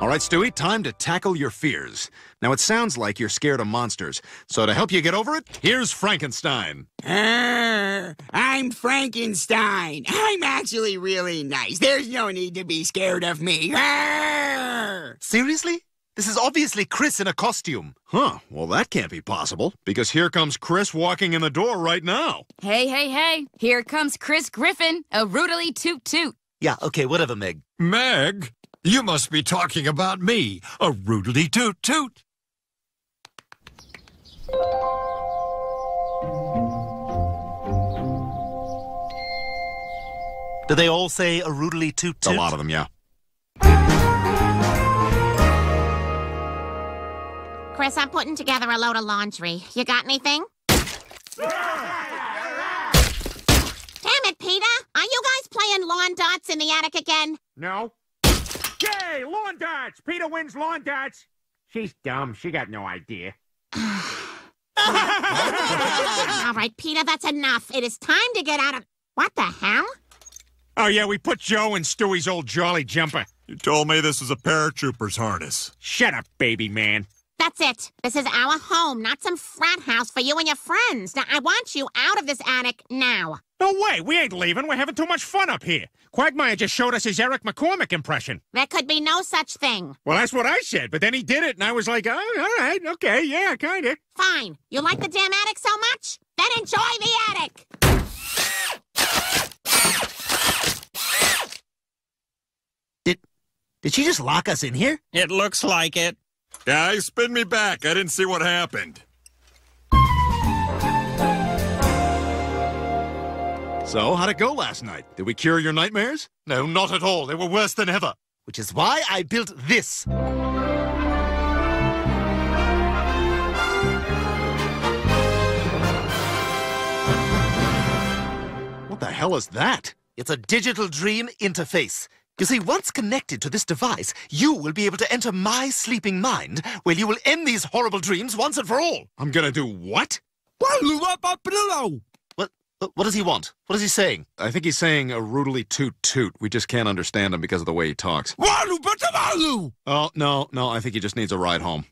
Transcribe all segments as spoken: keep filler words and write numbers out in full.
All right, Stewie, time to tackle your fears. Now, it sounds like you're scared of monsters. So to help you get over it, here's Frankenstein. Uh, I'm Frankenstein. I'm actually really nice. There's no need to be scared of me. Uh. Seriously? This is obviously Chris in a costume. Huh, well, that can't be possible, because here comes Chris walking in the door right now. Hey, hey, hey, here comes Chris Griffin, a rootily toot toot. Yeah, okay, whatever, Meg. Meg? You must be talking about me, a rootily toot toot. Do they all say a rootily toot toot? A lot of them, yeah. Chris, I'm putting together a load of laundry. You got anything? Damn it, Peter! Are you guys playing lawn darts in the attic again? No. Yay, lawn darts! Peter wins lawn darts. She's dumb. She got no idea. All right, Peter, that's enough. It is time to get out of... What the hell? Oh, yeah, we put Joe in Stewie's old jolly jumper. You told me this was a paratrooper's harness. Shut up, baby man. That's it. This is our home, not some frat house for you and your friends. Now, I want you out of this attic now. No way, we ain't leaving. We're having too much fun up here. Quagmire just showed us his Eric McCormick impression. There could be no such thing. Well, that's what I said, but then he did it, and I was like, oh, all right, okay, yeah, kinda. Fine. You like the damn attic so much? Then enjoy the attic! Did, did she just lock us in here? It looks like it. Guys, spin me back. I didn't see what happened. So, how'd it go last night? Did we cure your nightmares? No, not at all. They were worse than ever. Which is why I built this. What the hell is that? It's a digital dream interface. You see, once connected to this device, you will be able to enter my sleeping mind, where you will end these horrible dreams once and for all. I'm gonna do what? What? What does he want? What is he saying? I think he's saying a rootily toot toot. We just can't understand him because of the way he talks. Oh, no, no, I think he just needs a ride home.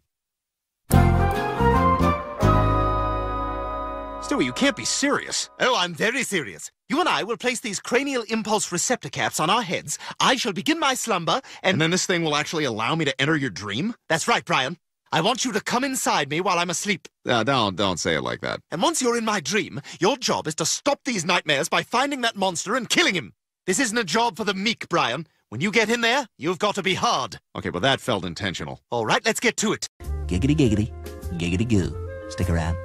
Stewie, you can't be serious. Oh, I'm very serious. You and I will place these cranial impulse receptor caps on our heads. I shall begin my slumber, and... And then this thing will actually allow me to enter your dream? That's right, Brian. I want you to come inside me while I'm asleep. Uh, don't, don't say it like that. And once you're in my dream, your job is to stop these nightmares by finding that monster and killing him. This isn't a job for the meek, Brian. When you get in there, you've got to be hard. Okay, but that felt intentional. All right, let's get to it. Giggity giggity, giggity goo. Stick around.